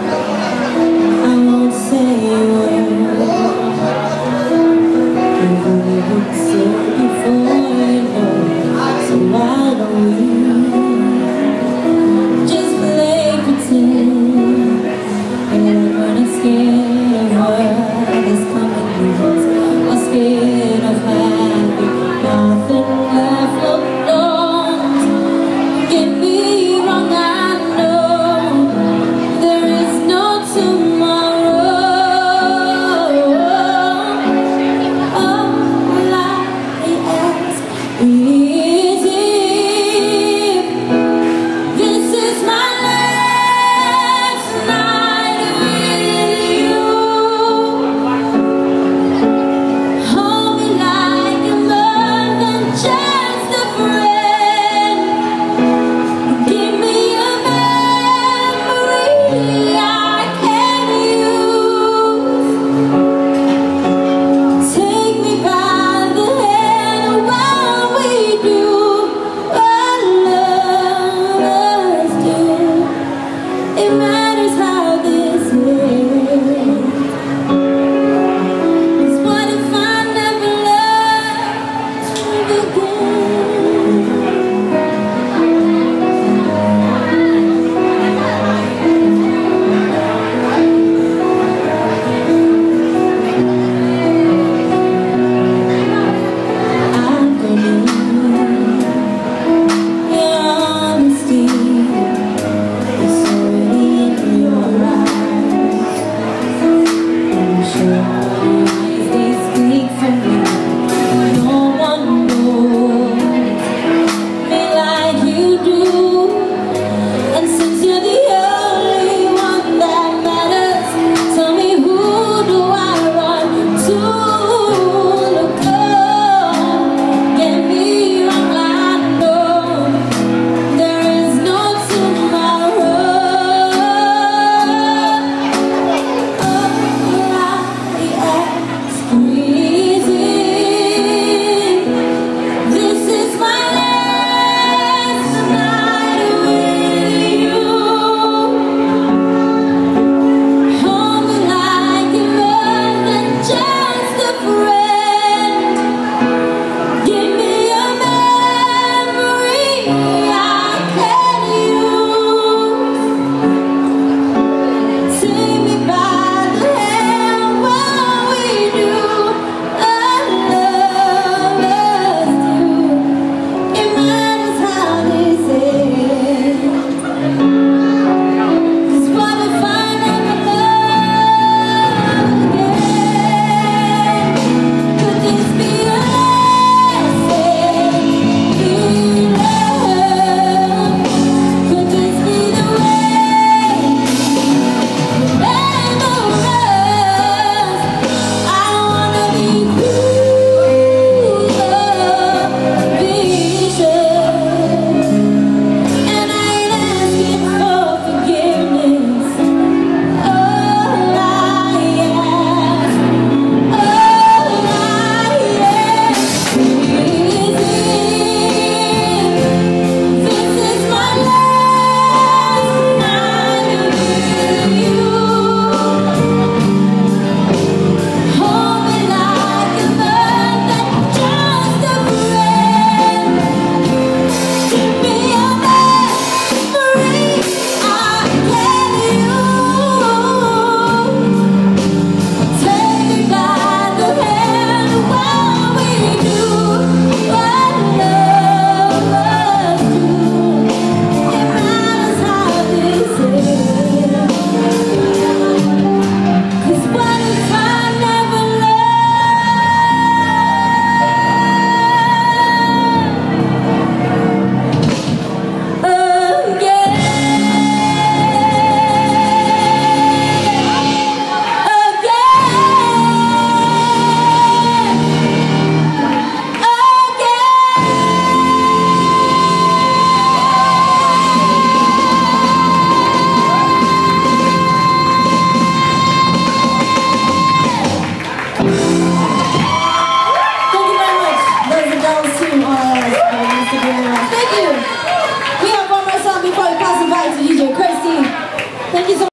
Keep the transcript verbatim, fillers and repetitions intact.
I won't say a word. You would say before you know. So why don't we just play pretend? And we're not scared of what is coming next, or scared of having nothing left alone. Get me wrong, I know there is no tomorrow. All I ask is if this is my last night with you. Hold me like a more than just a friend. Give me a memory I can use. Take me by the hand while we do what lovers do. It matters how